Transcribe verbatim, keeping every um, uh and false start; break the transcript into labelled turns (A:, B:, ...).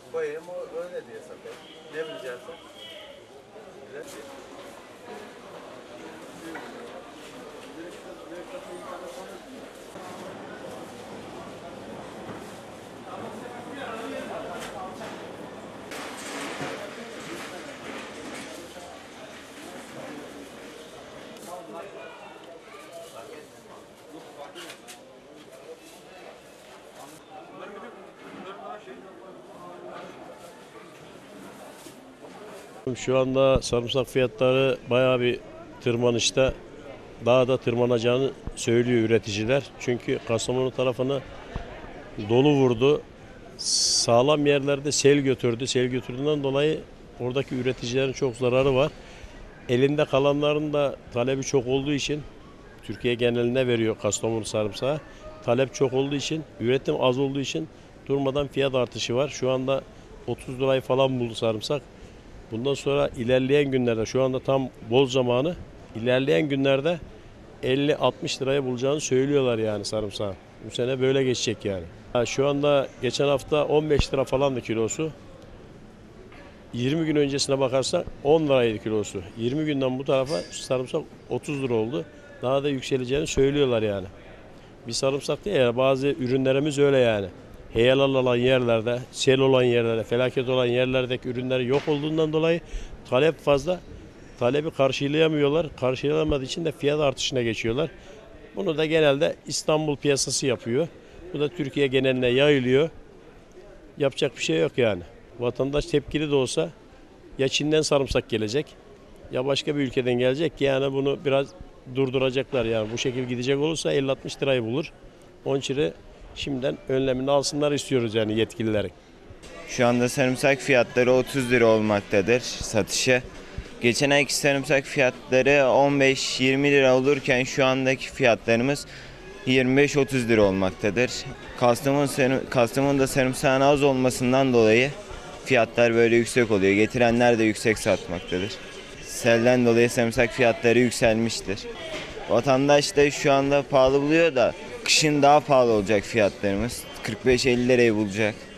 A: Koyayım o öyle diye satayım. Ne bileceksin? Bilir ki.
B: Şu anda sarımsak fiyatları bayağı bir tırmanışta, daha da tırmanacağını söylüyor üreticiler. Çünkü Kastamonu tarafını dolu vurdu. Sağlam yerlerde sel götürdü. Sel götürdüğünden dolayı oradaki üreticilerin çok zararı var. Elinde kalanların da talebi çok olduğu için Türkiye geneline veriyor Kastamonu sarımsağı. Talep çok olduğu için, üretim az olduğu için durmadan fiyat artışı var. Şu anda otuz lirayı falan buldu sarımsak. Bundan sonra ilerleyen günlerde, şu anda tam bol zamanı, ilerleyen günlerde elli altmış liraya bulacağını söylüyorlar yani sarımsağı. Bu sene böyle geçecek yani. Şu anda geçen hafta on beş lira falandı kilosu. yirmi gün öncesine bakarsak on liraydı kilosu. yirmi günden bu tarafa sarımsak otuz lira oldu. Daha da yükseleceğini söylüyorlar yani. Bir sarımsak değil ya, bazı ürünlerimiz öyle yani. Heyelan olan yerlerde, sel olan yerlerde, felaket olan yerlerdeki ürünler yok olduğundan dolayı talep fazla. Talebi karşılayamıyorlar. Karşılayamadığı için de fiyat artışına geçiyorlar. Bunu da genelde İstanbul piyasası yapıyor. Bu da Türkiye geneline yayılıyor. Yapacak bir şey yok yani. Vatandaş tepkili de olsa ya Çin'den sarımsak gelecek ya başka bir ülkeden gelecek ki yani bunu biraz durduracaklar yani. Bu şekilde gidecek olursa elli altmış lirayı bulur. Onun için şimdiden önlemini alsınlar istiyoruz yani yetkililerin.
C: Şu anda sarımsak fiyatları otuz lira olmaktadır satışı. Geçen ayki sarımsak fiyatları on beş yirmi lira olurken şu andaki fiyatlarımız yirmi beş otuz lira olmaktadır. Kastamonu, Kastamonu'da sarımsağın az olmasından dolayı fiyatlar böyle yüksek oluyor. Getirenler de yüksek satmaktadır. Selden dolayı sarımsak fiyatları yükselmiştir. Vatandaş da şu anda pahalı buluyor da kışın daha pahalı olacak fiyatlarımız. kırk beş elli lirayı bulacak.